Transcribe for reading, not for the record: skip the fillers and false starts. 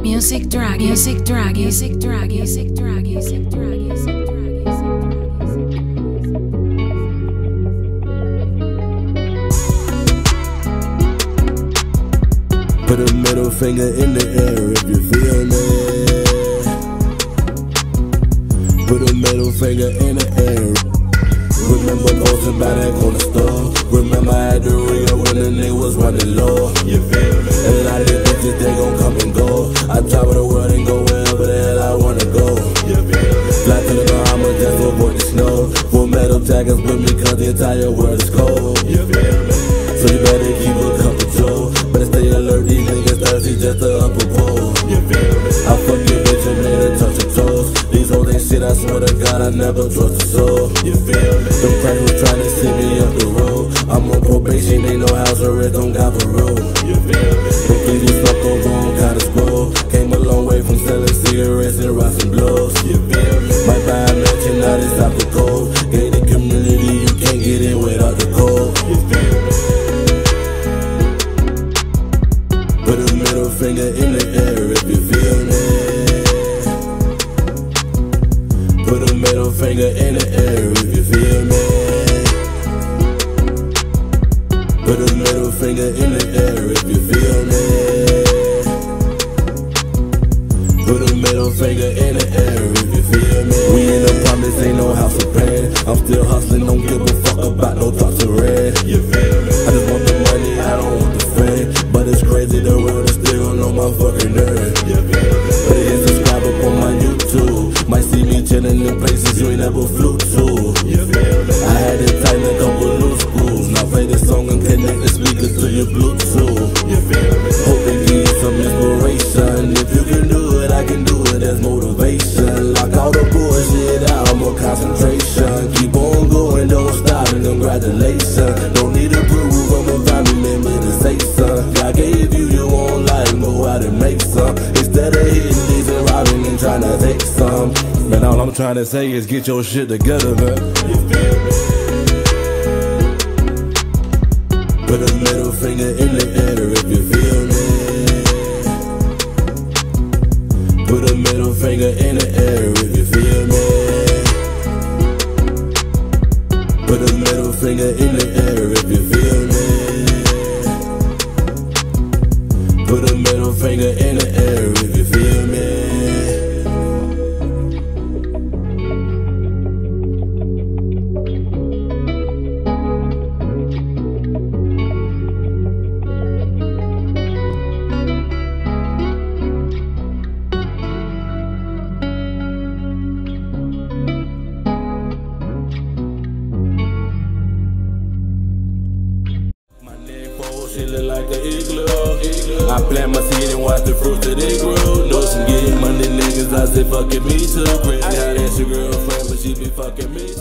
Music drag, music drag, music drag, music drag, music drag, music drag. Put a middle finger in the air if you feel me. Put a middle finger in the air. Remember posting by that corner store. Remember I had to ring up when the nigga was running low. You feel me? And a lot of these bitches, they gon' come and go. I travel the world and go wherever the hell I wanna go. You feel me? Fly to the Bahamas just to avoid the snow. Full metal jackets with me cause the entire world is cold. You feel me? So you better keep a cup of Joe. Better stay alert, these niggas thirsty just to up a pole. You feel me? I fuck your bitch and made her touch her toes. These hoes ain't shit, I swear to God, I never trust a soul. You feel me? Them crackers was trying to send me up the road. I'm on probation, ain't no house or rent, don't got parole. You feel me? Them things we fuck over on kinda scroll. Came a long way from selling cigarettes and rocks and blows. You feel me? Might buy a mansion, now they stop the cold. Gated community, you can't get in without the cold. You feel me? Put a middle finger in the air if you feel me. Put a middle finger in the air if you feel me. Put a middle finger in the air if you feel me. Put a middle finger in the air if you feel me. We in the promise, ain't no house of pain. I'm still hustling, don't give a fuck about no drops of red. You feel me? I just want the money, I don't want the fame. But it's crazy, the world is still on my fucking nerve. You feel me? But it is subscribe up on my YouTube. Might see me chillin' in places you ain't never flew to. You feel me? I had to tighten a couple loose screws. Now play this song and connect the speakers to your Bluetooth. You feel me? Hope they give you some inspiration. If you can do it, I can do it, there's motivation. Lock all the bullshit out, more concentration. Keep on going, don't stop, and congratulations. Don't need approval from a family member to say something. I gave you your own life, go out and make some. Instead of hitting these and robbing and trying to take some. Man, all I'm trying to say is get your shit together, man. You feel me? Put a middle finger in the air if you feel me. Put a middle finger in the air if you feel me. Put a middle finger in the air if you feel me. Put a middle finger in the air if you feel me. She look like an igloo. I plant my seed and watch the fruits that they grow. Know some getting money niggas, I say fucking me too. Crazy how that's your girlfriend, but she be fucking me.